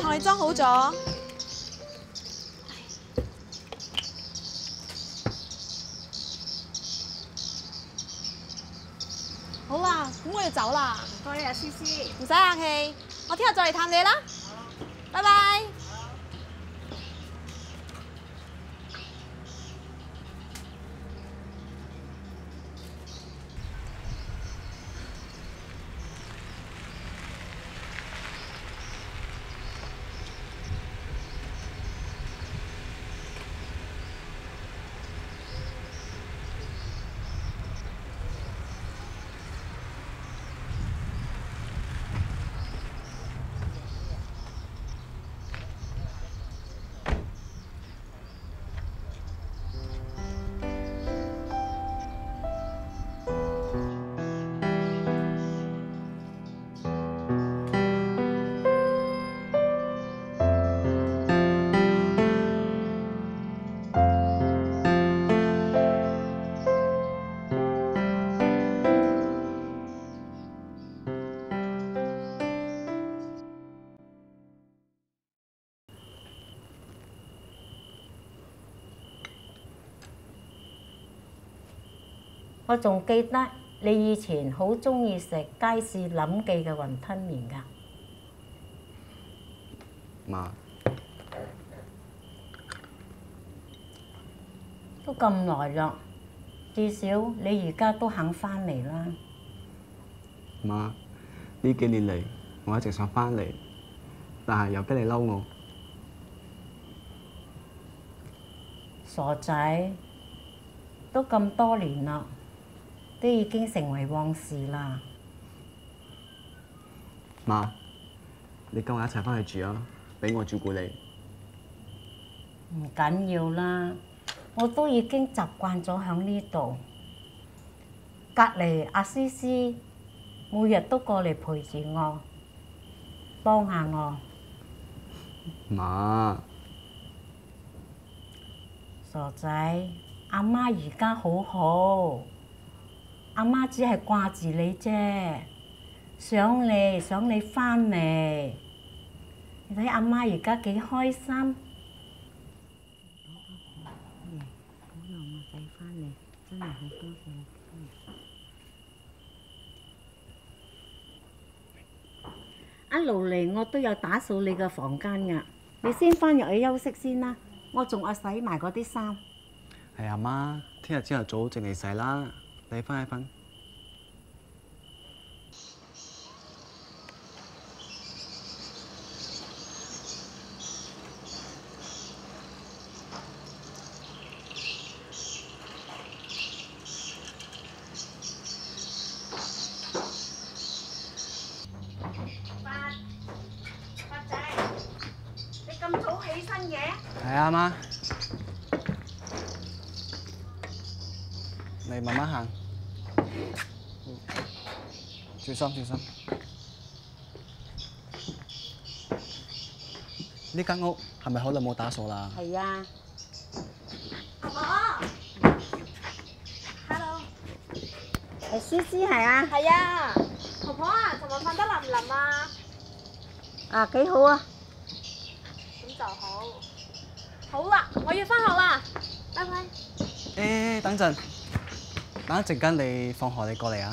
你裝好咗。好啦，咁我要走啦。 唔該啊，思思。 唔使客氣，我聽日再嚟探你啦。拜拜。 我仲記得你以前好中意食街市林記嘅雲吞麵㗎。 媽， 都咁耐啦，至少你而家都肯翻嚟啦。 媽，呢幾年嚟我一直想翻嚟，但係又驚你嬲我。 傻仔，都咁多年啦，都已經成為往事啦。 媽，你跟我一齊翻去住啊，俾我照顧你。 唔緊要啦，我都已經習慣咗喺呢度。隔離阿思思每日都過嚟陪住我，幫下我。 媽， 傻仔，阿媽而家好好，阿媽只係掛住你啫，想你翻嚟。你睇阿媽而家幾開心。一路嚟我都有打掃你嘅房間㗎，你先翻入去休息先啦，我仲要洗埋嗰啲衫。 係啊媽，聽日朝頭早淨嚟洗啦，你翻去瞓。 發仔，你咁早起身嘅？ 係啊媽，你慢慢行，小心小心。呢間屋係咪好耐冇打掃啦？ 係啊。 婆婆，Hello， 係思思係啊。 係啊，婆婆啊，尋日瞓得腍唔腍啊？ 啊，幾好啊！ 咁就好。好啦，我要翻學啦，拜拜。 誒，等陣，等一陣間你放學你過嚟啊！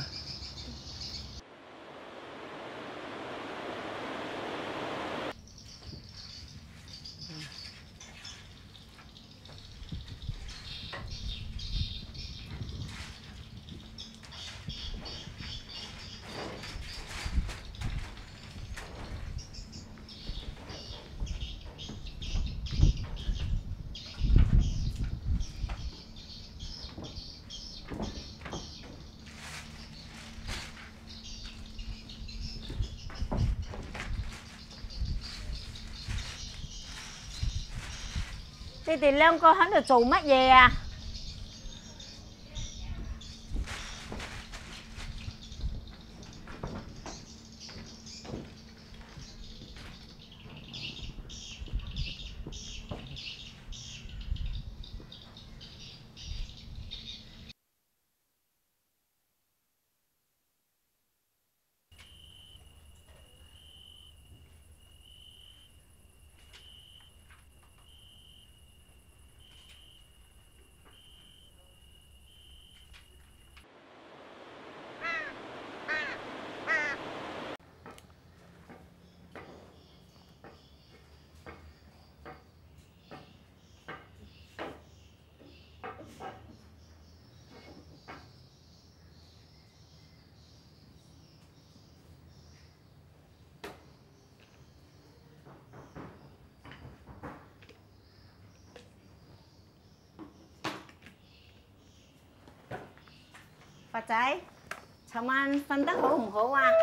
你哋兩個喺度做乜嘢啊？ 伯仔，尋晚瞓得好唔好啊？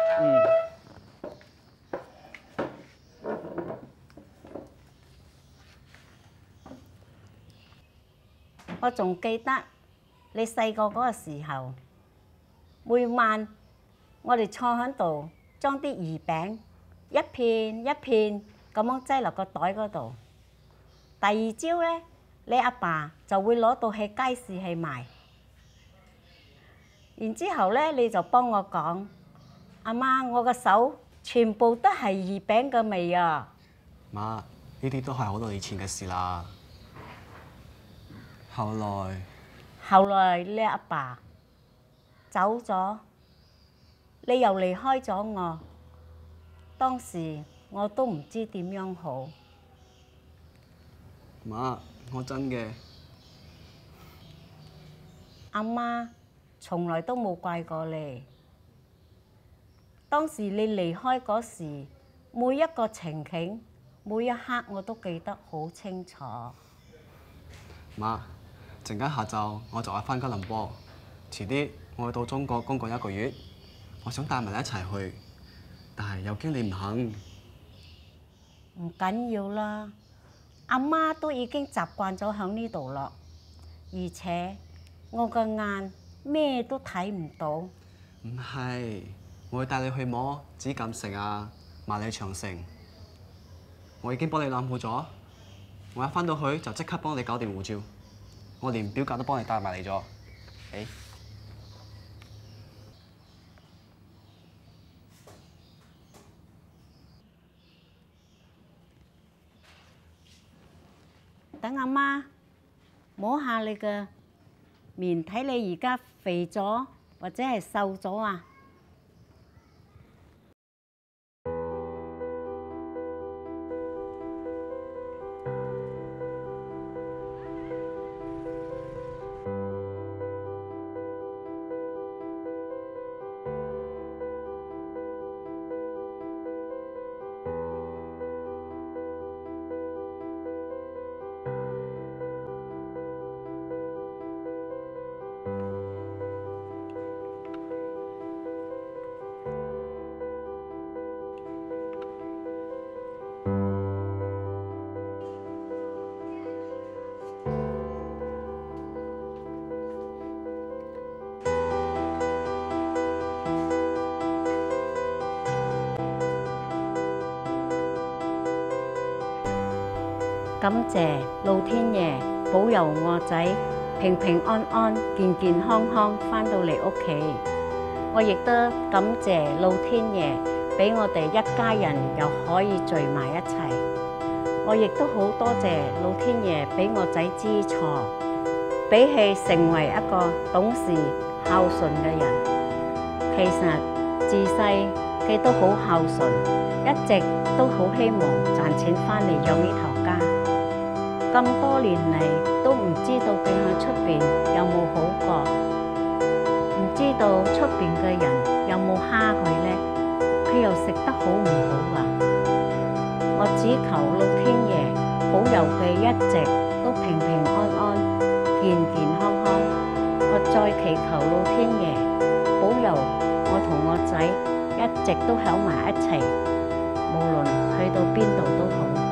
我仲記得你細個嗰個時候，每晚我哋坐喺度裝啲魚餅，一片一片咁樣擠落個袋嗰度。第二朝咧，你阿爸就會攞到去街市去賣。然之後咧，你就幫我講：阿媽，我個手全部都係魚餅嘅味啊！ 媽，呢啲都係好耐以前嘅事啦。後來你阿爸走咗，你又離開咗我。當時我都唔知點樣好。 媽，我真嘅。 阿媽從來都冇怪過你。當時你離開嗰時，每一個情景，每一刻我都記得好清楚。 媽，陣間下晝我就係返吉隆坡，遲啲我去到中國公幹1個月，我想帶埋你一齊去，但係又驚你唔肯。 唔緊要啦，阿媽都已經習慣咗喺呢度咯，而且我個眼咩都睇唔到。 唔係，我會帶你去摸紫禁城啊、萬里長城。我已經幫你諗好咗，我一返到去就即刻幫你搞掂護照，我連表格都幫你帶埋嚟咗。誒， 等阿媽摸下你嘅面，睇你而家肥咗或者係瘦咗啊！感謝老天爺保佑我仔平平安安、健健康康返到嚟屋企。我亦都感謝老天爺俾我哋一家人又可以聚埋一齊。我亦都好多謝老天爺俾我仔知錯，比起成為一個懂事孝順嘅人，其實自細佢都好孝順，一直都好希望賺錢返嚟養呢頭家。咁多年嚟都唔知道佢喺出邊有冇好過，唔知道出邊嘅人有冇蝦佢呢？佢又食得好唔好啊？我只求老天爺保佑佢一直都平平安安、健健康康。我再祈求老天爺保佑我同我仔一直都喺埋一齊，無論去到邊度都好。